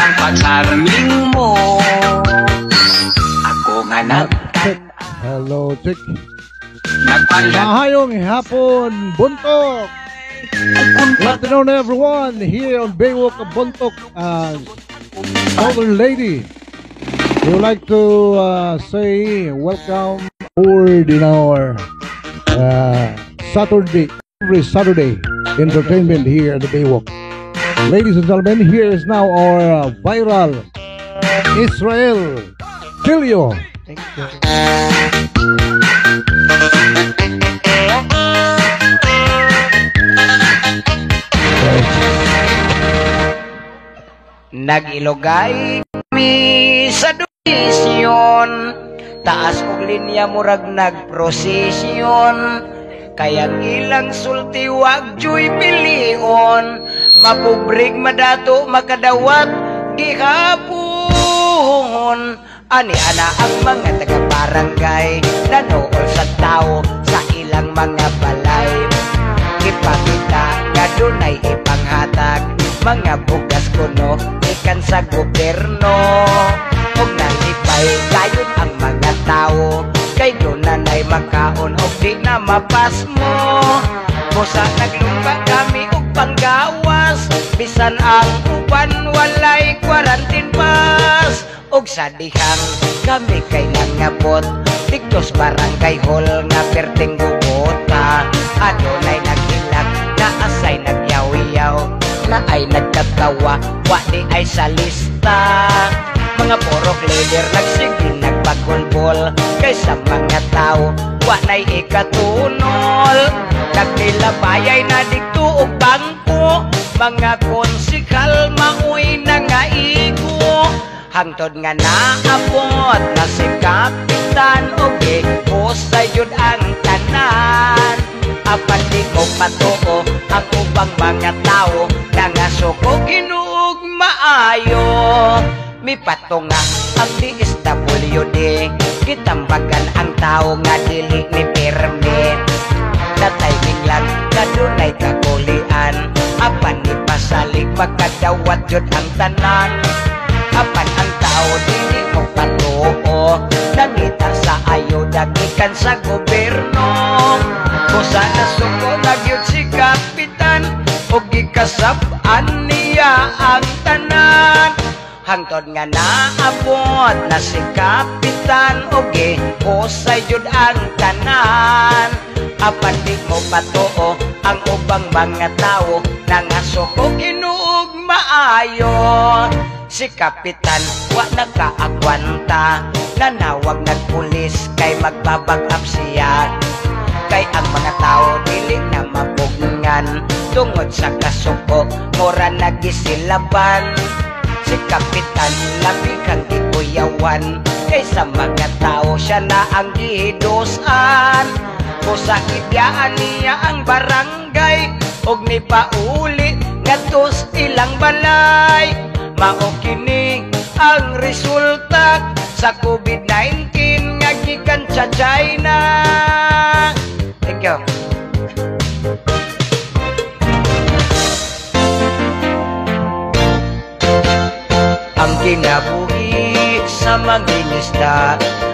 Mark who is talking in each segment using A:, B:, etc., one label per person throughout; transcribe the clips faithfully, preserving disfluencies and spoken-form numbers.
A: ang pagsarming mo. Ako nga nag
B: Hello, check.
A: nagpalat.
B: Mahayong hapon, Buntok. Good afternoon, everyone, here on Baywalk of Buntok, uh, Southern Lady. We would like to uh, say welcome aboard in our uh, Saturday, every Saturday entertainment here at the Baywalk. Ladies and gentlemen, here is now our uh, viral Israel Tilio. Thank you.
C: Nagilogay mi sa dunisyon, taas og linya murag nagprosesyon, kayang ilang sulti wag joy pilion, mapubrig madato makadawat gihapon. Ani ana ang mga taga-barangay nanool sa tao sa ilang mga balay, ipakita nga dunay ipanghatag mga bugas kuno ikan sa gobyerno, og nalipay gayon ang mga tao kay dunanay makaon og di na mapas mo. Busa naglumba kami og panggawas, bisan ang uban walay quarantine pass. Og sa dihang kami kay nangabot diktos barangay hall nga perting Bogota, adunay naghilak na asay nagyaw-yaw, na ay nagkatawa, wa di ay sa lista. Mga porok leader nagsige nagpagulbol, kaysa mga tao wa na'y ikatunol. Nagnilabayay na dito og bangko, mga konsikal mauy na nga igo. Hangtod nga naabot na si kapitan, okay, kusay yun ang tanan. Apan di ko patuo ang ubang mga tao na nga suko ginuog maayo. Mi pato nga ang D S W D, kitambagan ang tao nga dili ni permit. Nataying lang na dunay kakulian, apan ni pasalig magkadawat yun ang tanan. Apan ang tao dili mo patuo, nangita sa ayuda gikan sa gobyerno. Kusa na suko nagyud si kapitan, o gikasab-an niya ang tanan. Hangtod nga naabot na si kapitan, o gikusay yun ang tanan. Apan di mo patuo ang ubang mga tao na nga suko ginuog maayo. Si kapitan wa nakaagwanta, nanawag nagpulis kay magbabag-up siya. Kay ang mga tao dili na mapugngan, tungod sa kasuko mura nagisilaban. Si kapitan labi kang ikuyawan, kay sa mga tao siya na ang gihidusan. Kusa idyaan niya ang barangay, og ni pauli ngadtos ilang balay. Mao kini ang resulta sa COVID nineteen nga gikan sa China. Thank you. Ang kinabuhi sa mangingisda,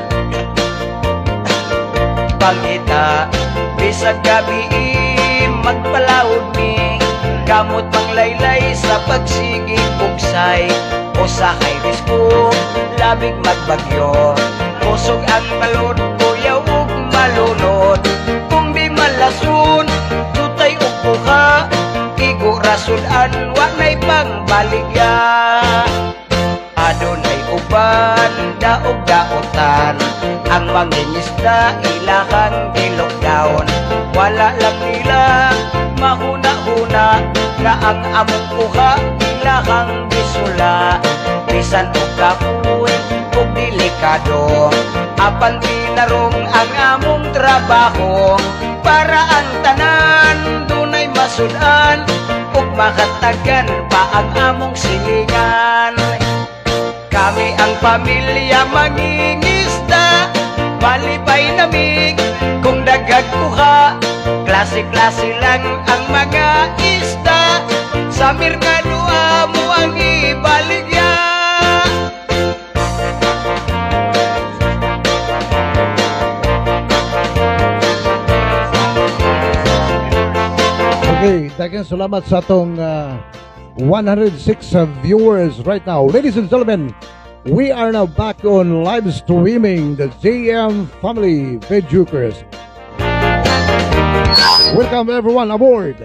C: pangita bisag gabi magpalawod mi, kamot manglaylay sa pagsigi bugsay, o sa high risko labig magbagyo. Kusog ang balod, kuyaw ug malunod, kung di malasun tutay ug buha, igo rasudan wa nay pangbaligya. Adunay uban daog daotan, ang mangingisda ilahang i-lockdown. Wala lang nila mahuna-huna na ang among kuha ilahang gisula. Bisan og kapoy ug delikado, apan pinarong ang among trabaho, para ang tanan dunay masudan ug makatagan pa ang among silingan. Kami ang pamilya mangingisda, malipay namig kung dagag kuha. Klase-klase lang ang mga isda, sa merkado mo ang ibaligya.
B: seconds. Salamat sa atong uh, one hundred six uh, viewers right now. Ladies and gentlemen, we are now back on live streaming the J M Family Vegukers. Welcome everyone aboard.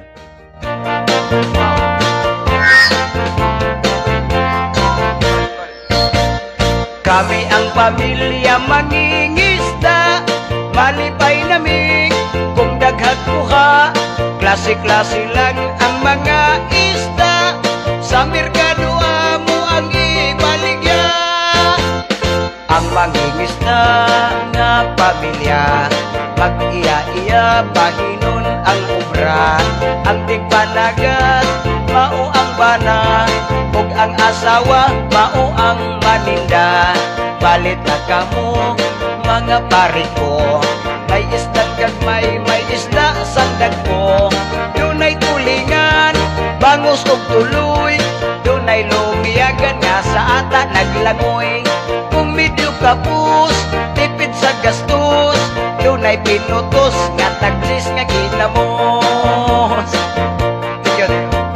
C: Kami ang pamilya mangingisda, malipay naming kung daghat buha. Klase-klase lang ang mga isda, sa merkado amo ang ibaligya. Ang mangingisda nga pamilya, mag-iya-iya pahinon ang ubra. Ang tigpanagat, mao ang bana, ug ang asawa, mao ang maninda. Balit na kamo, mga pari ko, may isdang gagmay, may isda sang dagko. Dunay tulingan, bangus ug tuloy, dunay lumiyagan nga sa ata naglangoy. Kung medyo kapus, tipid sa gastos, dunay pinutos nga taglis nga ginamos. Yun.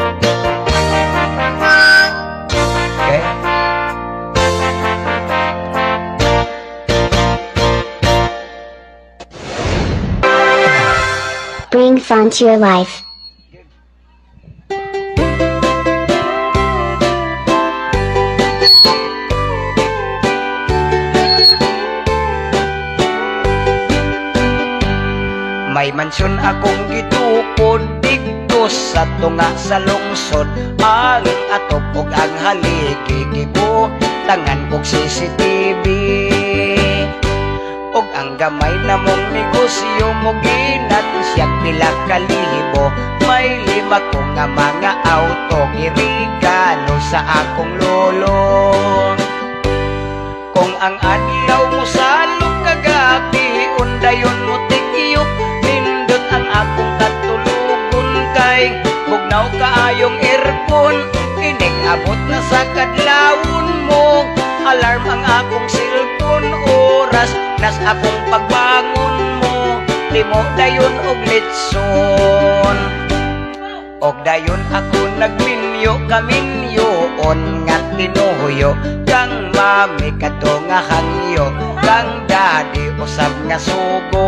C: Okay.
D: Bring fun to your life.
C: May mansyon akong gitukod dito sa tunga sa lungsod. Ang atop ug ang haligi gibo, tangan kog C C T V. Og ang gamay na mong negosyo mo ginatsyag pila kalibo. May lima ko nga mga auto girigalo sa akong lolo. Kung ang adlaw mo salog kagabi, undayon mo tikiyok, nindot ang akong katulugon kay bugnaw kaayong aircon. Inig abot na sa kadlawon mo, alarm ang akong cellphone, oras nas akong pagbangon mo, limo dayon og litson. Og dayon ako nagminyo kaminyoon nga tinuyo, kang mami kato nga hangyo, kang daddy usab nga sugo.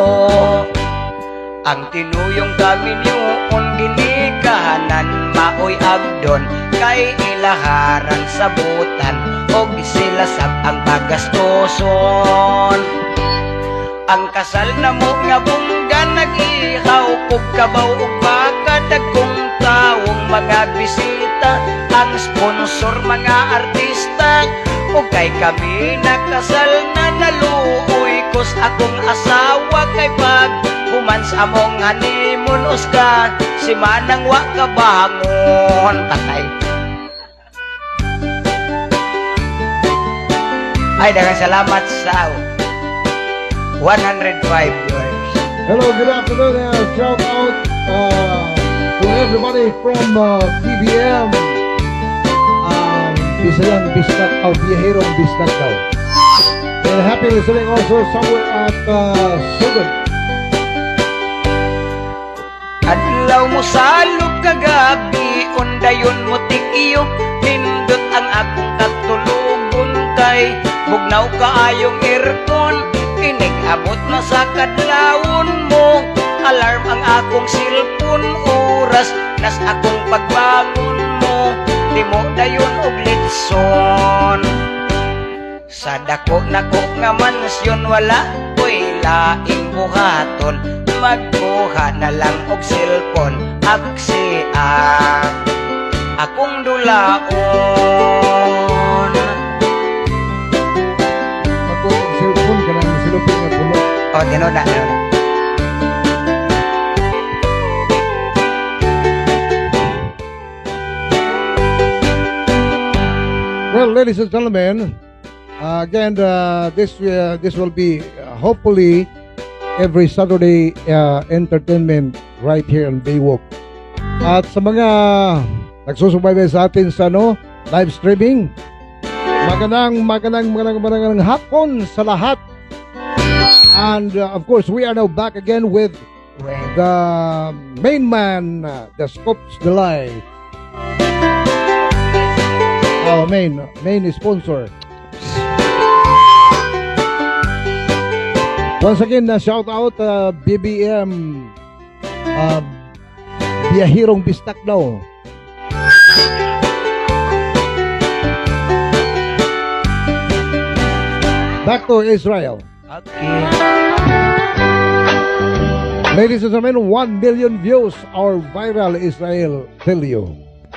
C: Ang tinuyong kaminyoon ginikahanan, maoy agdon kay ilaharan sa butan, og sila sab ang pagastoson. Ang kasal na mo nga bungga nag-ihaw, kog kabaw ug baka dagkong taong mga bisita, ang sponsor mga artista. O kay kami nakasal na naluoy, kos akong asawa kay pag human sa among honeymoon uska, si manang wa kabangon patay. Ay, daghang salamat sa one hundred five viewers.
B: Hello, good afternoon, and shout out uh, to everybody from uh, T V M. Um, Bisayang Bisnak, oh, Biyahirong Bisnak daw. And happy listening also somewhere at uh, Sugan.
C: Adlaw mo salog kagabi, undayon mo tikiyok, nindot ang akong katulugon kay bugnaw kaayong aircon. Inig abot na sa kadlawon mo, alarm ang akong cellphone, oras nas akong pagbangon mo, limo dayon og litson. Sa dako nako nga mansyon wala ko'y laing buhaton, magkuha na lang og cellphone, aksiya akong dulaon.
B: Magkuha ng cellphone ka ng silupin nga puno.
C: O, tinoda, tinoda.
B: Well, ladies and gentlemen, uh, again, uh, this uh, this will be uh, hopefully every Saturday uh, entertainment right here on Baywalk. At sa mga nagsusubaybay sa atin sa no, live streaming, magandang magandang magandang magandang hapon sa lahat. And uh, of course, we are now back again with the main man uh, that scopes the light. Our main main sponsor. Once again, uh, shout out uh, B B M uh, Biyahirong Bistak daw. Back to Israel.
C: Okay.
B: Ladies and gentlemen, one million views our viral Israel tell you.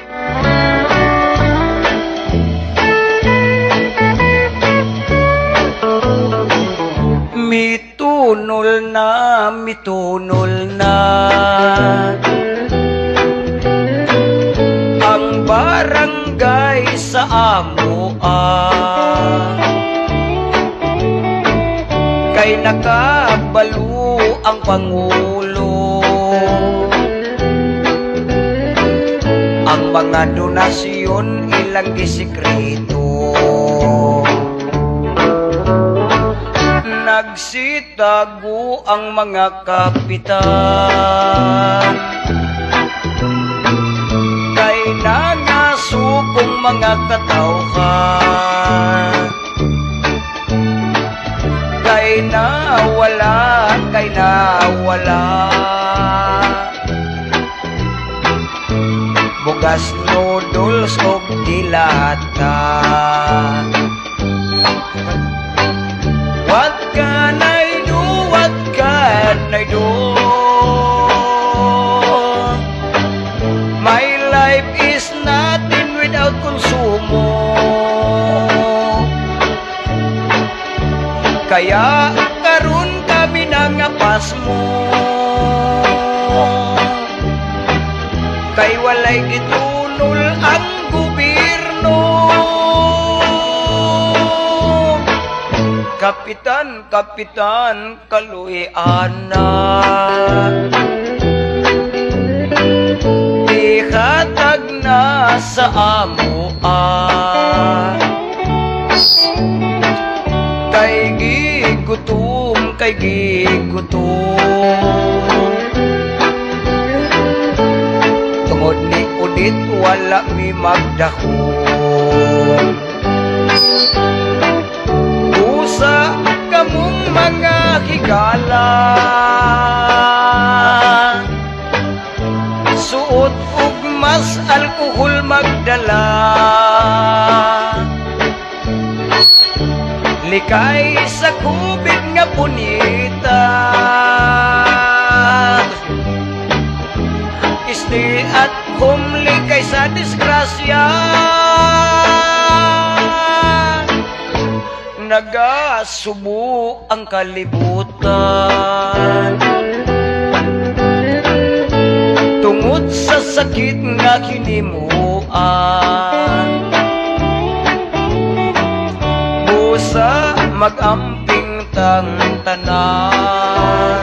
C: Mitunol na, mitunol na ang barangay sa amo ah. Kay nakabalo ang Pangulo. Ang mga donasyon ilang gisikreto. Nagsitago ang mga kapitan. Kay nangasupong mga katauhan. Kay nawala, kay nawala. Bugas noodles o dilata. What can I do? What can I do? My life is nothing without konsumo. Kaya karon kami nangapas mo. Kay walay gitunol ang gobyerno. Kapitan, kapitan, kaluy-ana. Ihatag na sa amo ah. Kay gigutom, kay gigutom. Tungod ni udit wala mi magdahon. Usa kamong mga higala. Suot ug mas alkohol magdala. Likay sa kubig nga punita. Stay at home, likay sa disgrasya. Nagasubo ang kalibutan. Tungod sa sakit nga hinimuan. Busa magamping tang tanan.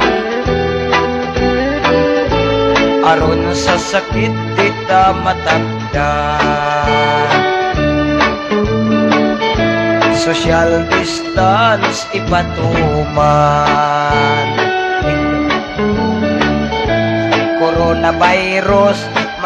C: Aron sa sakit dita matagdan. Social distance ipatuman. Coronavirus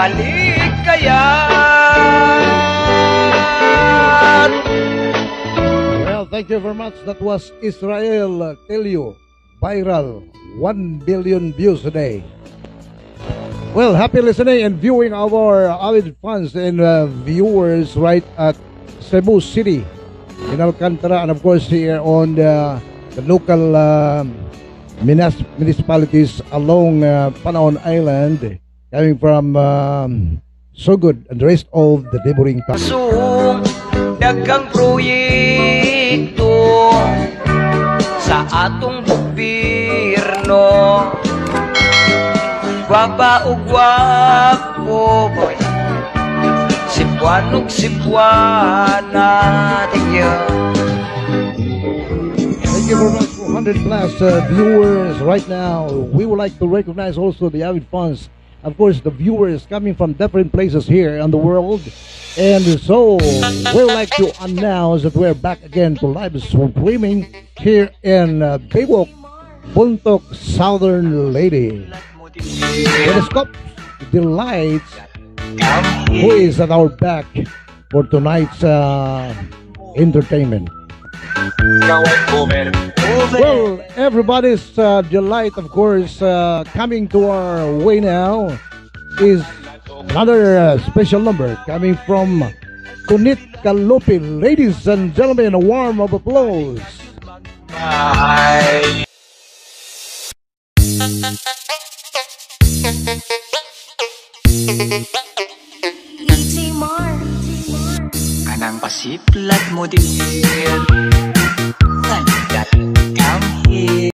C: malikayat.
B: Well, thank you very much. That was Israel uh, tell you viral one billion views a day. Well, happy listening and viewing of our avid fans and uh, viewers right at Cebu City in Alcantara, and of course here on the, the local uh, munis- municipalities along uh, Panaon Island, coming from um, Sugod and the rest of the neighboring towns.
C: So, daghang proyekto sa atong gobyerno. Gwapa o gwapo, boy. Sipuan ug sipuana. Thank you.
B: Thank you very much for one hundred plus uh, viewers right now. We would like to recognize also the avid fans. Of course, the viewers coming from different places here in the world. And so, we would like to announce that we're back again to live streaming here in uh, Baywalk Bontok Southern Lady. Telescope Delights, who is at our back for tonight's uh, entertainment. Well, everybody's uh, delight, of course, uh, coming to our way now is another uh, special number coming from Kunit Kalupi. Ladies and gentlemen, a warm of applause.
A: Bye. Kanang pasiplat mo din. Nandyan kang